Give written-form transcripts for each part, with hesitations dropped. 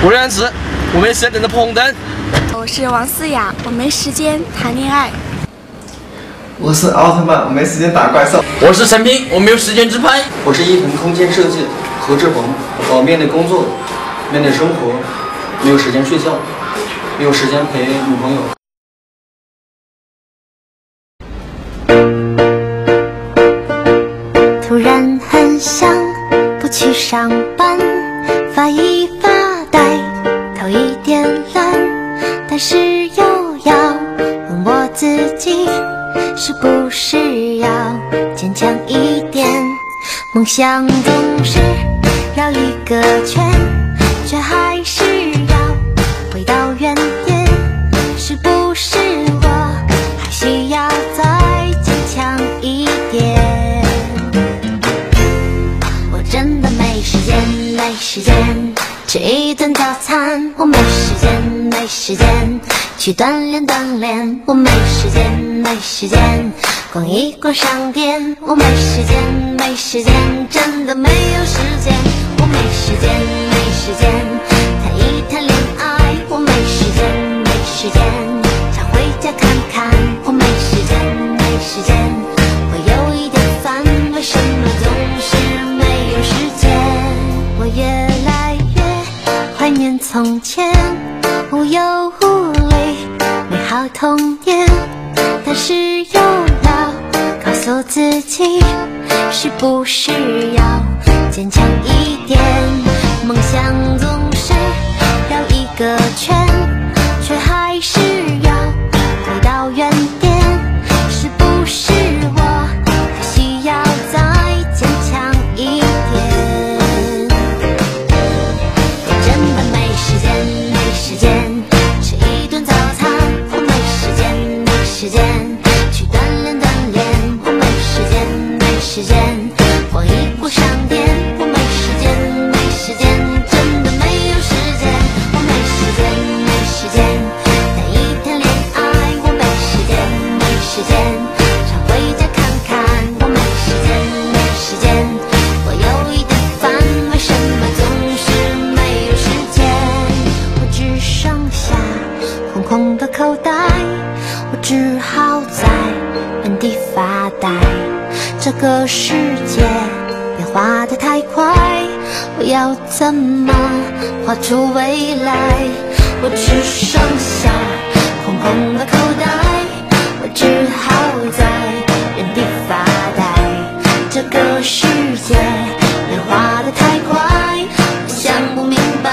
我是安慈，我没时间等着碰红灯。 我是王思雅，我没时间谈恋爱。 我是奥特曼，我没时间打怪兽。 我是陈平，我没有时间自拍。 我是伊藤空间设计何志宏，我面对工作，面对生活，没有时间睡觉，没有时间陪女朋友。 突然很想不去上班，发一发呆，头一点蓝，但是又要问我自己，是不是要坚强一点？梦想总是绕一个圈，却还是要回到原点，是不是我还需要再坚强一点？我真的没时间，没时间吃一顿早餐，我没时间，没时间去锻炼锻炼，我没时间，没时间逛一逛商店，我没时间，没时间，真的没有时间，我没时间，没时间谈一谈恋爱，我没时间，没时间想回家看看，我没时间，没时间会有一点烦，为什么总是没有时间？我越来越怀念从前，无忧无虑美好童年，但是又要告诉自己，是不是要坚强一点？梦想总是绕一个圈，却还是要回到原点，是不是我还需要再坚强一点？我真的没时间，没时间吃一顿早餐，我没时间，没时间去锻炼锻炼，我没时间，没时间逛一逛商店，我没时间，没时间真的没有时间，我没时间，没时间谈一谈恋爱，我没时间，没时间想回家看看，我没时间，没时间我有一点烦，为什么总是没有时间？我只剩下空空的口袋，我只好在原地发呆，这个世界变化得太快，我要怎么画出未来？我只剩下空空的口袋，我只好在原地发呆，这个世界变化得太快，我想不明白。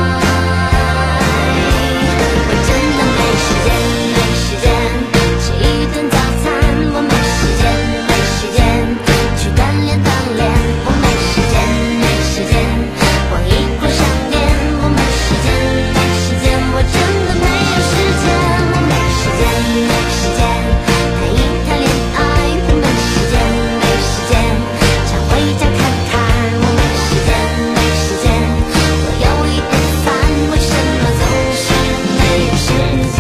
我真的没时间，没时间吃一顿早餐，我没时间，没时间去锻炼锻炼，我没时间，没时间逛一逛商店，我没时间，没时间我真的没有时间，我没时间，没时间谈一谈恋爱，我没时间，没时间想回家看看，我没时间，没时间我有一点烦，为什么总是没有时间？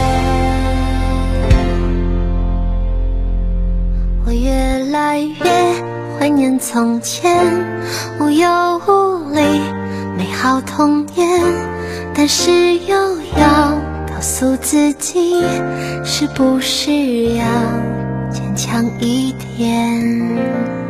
我越来越怀念从前，无忧无虑美好童年，但是又要告诉自己，是不是要坚强一点？